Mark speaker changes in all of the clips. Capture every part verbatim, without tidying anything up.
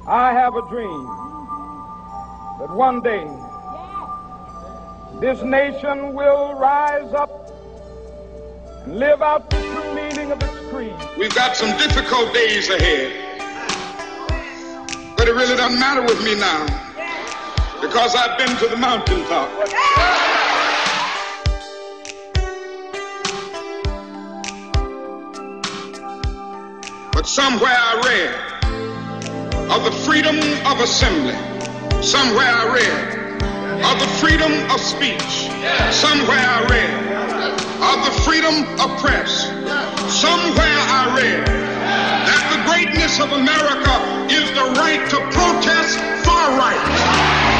Speaker 1: I have a dream that one day this nation will rise up and live out the true meaning of its creed.
Speaker 2: We've got some difficult days ahead, but it really doesn't matter with me now because I've been to the mountaintop. But somewhere I read of the freedom of assembly. Somewhere I read of the freedom of speech. Somewhere I read of the freedom of press. Somewhere I read that the greatness of America is the right to protest far right.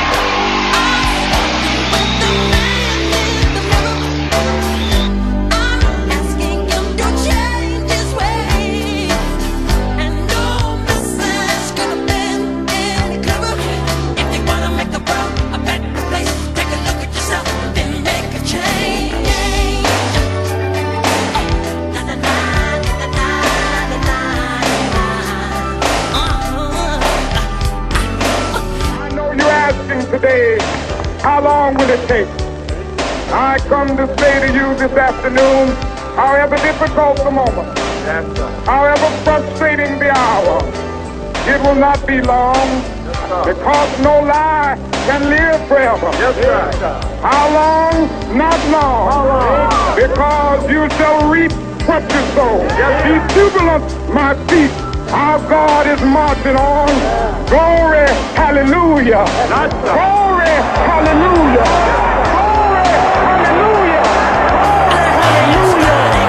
Speaker 1: Today, how long will it take? I come to say to you this afternoon, however difficult the moment, yes, however frustrating the hour, it will not be long, yes, because no lie can live forever. Yes, sir. How long? Not long. How long? Because you shall reap what you sow. Yes, be jubilant, my feet. Our God is marching on. Glory, hallelujah. Glory, hallelujah. Glory, hallelujah. Glory,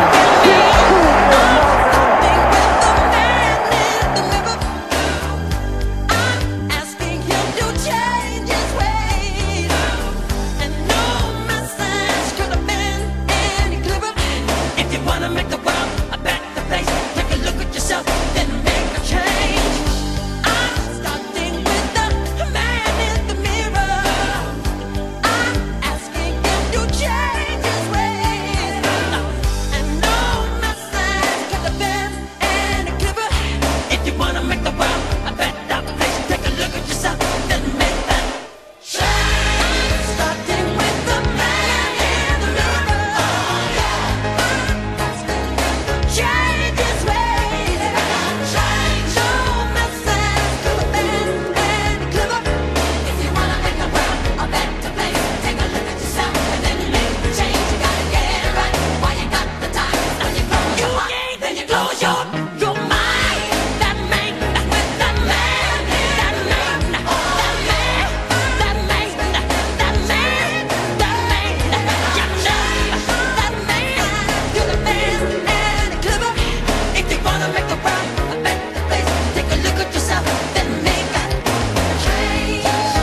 Speaker 3: I'm asking him to change his ways, and no message could have been any clearer. If you want to make the world a better place, take a look at yourself, then make a change. I'm starting with the man in the mirror. I'm asking him to change his ways, and no message could have been any clearer. If you want to make the world a better place, take a look at yourself, then make that change. I'm starting with the man in the mirror. I'm asking him to change his ways. Change, no message could have been any clearer. If you want to make the world a better place, take a look at yourself and then make the change. You gotta get it right while you got the time. Now you close your heart, then you close your your mind. That man, with that man, that man, that man, that man, that man, that man, you know that man could have been any clearer. If you wanna make the world a better place, take a look at yourself, then make a change.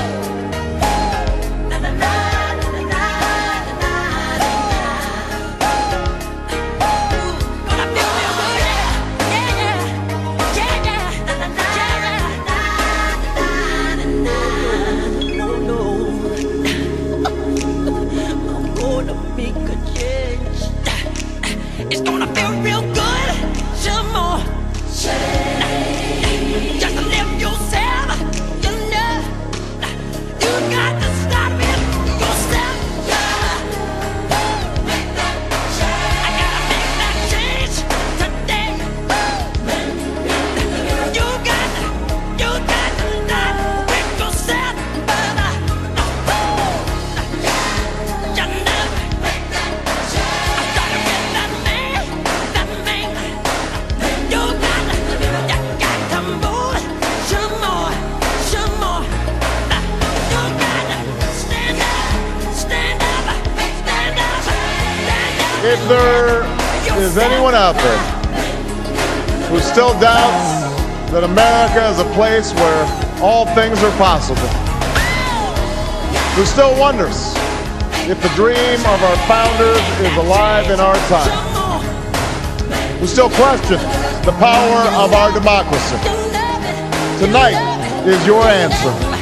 Speaker 3: Na na na na na na na na. Gonna feel real good, yeah, yeah, yeah, yeah, yeah. Na na na na na na na. No, no, I'm gonna make a change. It's gonna feel real good. Some more change. Just to live yourself, you know. You got to start with yourself. Make that change. I gotta make that change today. You got to, you got to start with yourself, brother. You know. Make that change. I started with that man, that man. You got to, you got to move some more, some more. You got to stand up, stand up, stand up, stand up.
Speaker 4: If there is anyone out there who still doubts that America is a place where all things are possible, who still wonders if the dream of our founders is alive in our time, who still questions the power of our democracy, tonight is your answer.